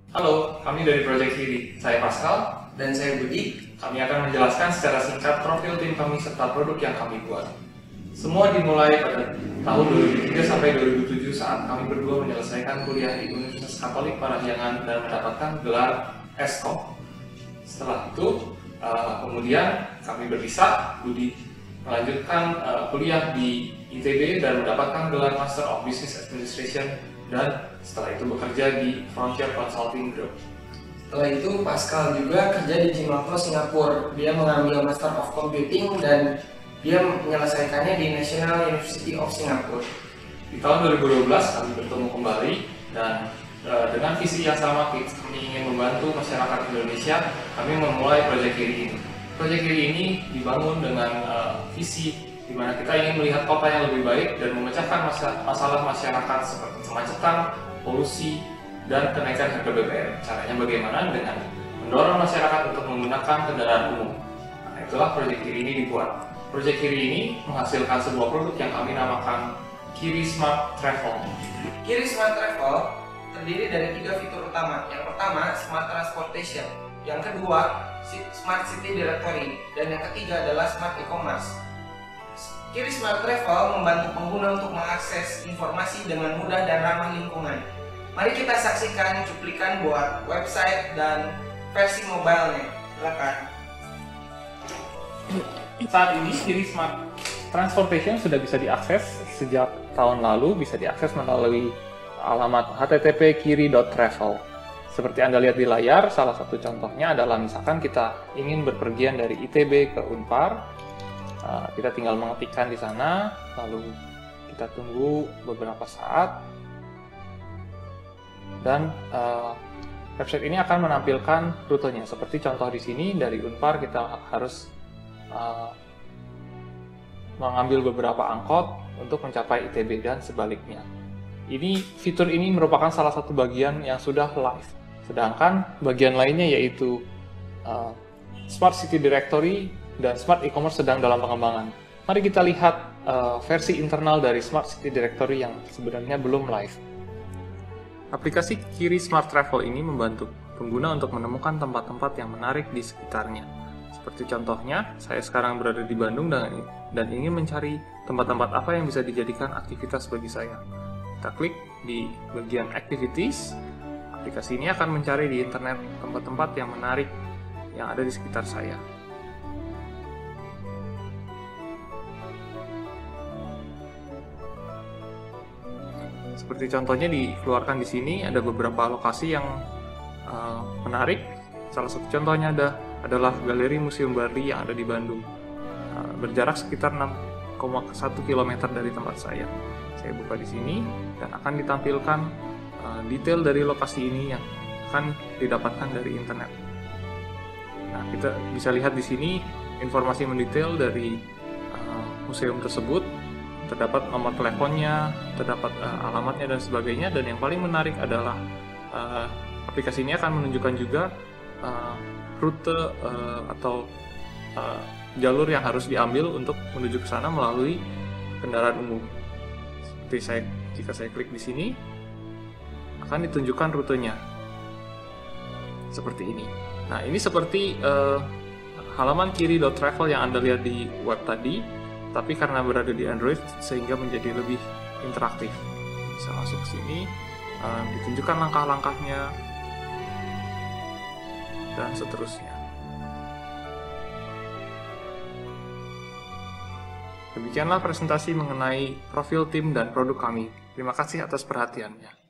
Halo, kami dari Project Kiri. Saya Pascal. Dan saya Budi. Kami akan menjelaskan secara singkat profil tim kami serta produk yang kami buat. Semua dimulai pada tahun 2003 sampai 2007 saat kami berdua menyelesaikan kuliah di Universitas Katolik Parahyangan dan mendapatkan gelar Eskom. Setelah itu, kemudian kami berpisah. Budi melanjutkan kuliah di ITB dan mendapatkan gelar Master of Business Administration, dan setelah itu bekerja di Frontier Consulting Group. Setelah itu Pascal juga kerja di Jimakro Singapura. Dia mengambil Master of Computing dan dia menyelesaikannya di National University of Singapore. Di tahun 2012 kami bertemu kembali dan dengan visi yang sama, kami ingin membantu masyarakat Indonesia. Kami memulai Project Kiri ini. Project Kiri ini dibangun dengan visi di mana kita ingin melihat kota yang lebih baik dan memecahkan masalah masyarakat seperti kemacetan, polusi, dan kenaikan harga BBM. Caranya bagaimana? Dengan mendorong masyarakat untuk menggunakan kendaraan umum. Nah, itulah Project Kiri ini dibuat. Project Kiri ini menghasilkan sebuah produk yang kami namakan Kiri Smart Travel. Kiri Smart Travel terdiri dari 3 fitur utama. Yang pertama, Smart Transportation. Yang kedua, Smart City Directory. Dan yang ketiga adalah Smart E-commerce. Kiri Smart Travel membantu pengguna untuk mengakses informasi dengan mudah dan ramah lingkungan. Mari kita saksikan cuplikan buat website dan versi mobile-nya. Silakan. Saat ini Kiri Smart Transportation sudah bisa diakses sejak tahun lalu, bisa diakses melalui alamat http://kiri.travel. Seperti Anda lihat di layar, salah satu contohnya adalah misalkan kita ingin berpergian dari ITB ke Unpar. Kita tinggal mengetikkan di sana, lalu kita tunggu beberapa saat, dan website ini akan menampilkan rutenya. Seperti contoh di sini, dari Unpar kita harus mengambil beberapa angkot untuk mencapai ITB dan sebaliknya. Fitur ini merupakan salah satu bagian yang sudah live. Sedangkan bagian lainnya yaitu Smart City Directory dan Smart E-commerce sedang dalam pengembangan. Mari kita lihat versi internal dari Smart City Directory yang sebenarnya belum live. Aplikasi Kiri Smart Travel ini membantu pengguna untuk menemukan tempat-tempat yang menarik di sekitarnya. Seperti contohnya, saya sekarang berada di Bandung dan ingin mencari tempat-tempat apa yang bisa dijadikan aktivitas bagi saya. Kita klik di bagian Activities. Aplikasi ini akan mencari di internet tempat-tempat yang menarik yang ada di sekitar saya. Seperti contohnya dikeluarkan di sini, ada beberapa lokasi yang menarik. Salah satu contohnya adalah Galeri Museum Bali yang ada di Bandung, berjarak sekitar 6,1 km dari tempat saya. Saya buka di sini dan akan ditampilkan detail dari lokasi ini yang akan didapatkan dari internet. Nah, kita bisa lihat di sini informasi mendetail dari museum tersebut. Terdapat nomor teleponnya, terdapat alamatnya dan sebagainya. Dan yang paling menarik adalah aplikasi ini akan menunjukkan juga rute atau jalur yang harus diambil untuk menuju ke sana melalui kendaraan umum. Seperti jika saya klik di sini, akan ditunjukkan rutenya seperti ini. Nah, ini seperti halaman kiri.travel yang Anda lihat di web tadi, tapi karena berada di Android sehingga menjadi lebih interaktif. Bisa masuk ke sini, ditunjukkan langkah-langkahnya, dan seterusnya. Demikianlah presentasi mengenai profil tim dan produk kami. Terima kasih atas perhatiannya.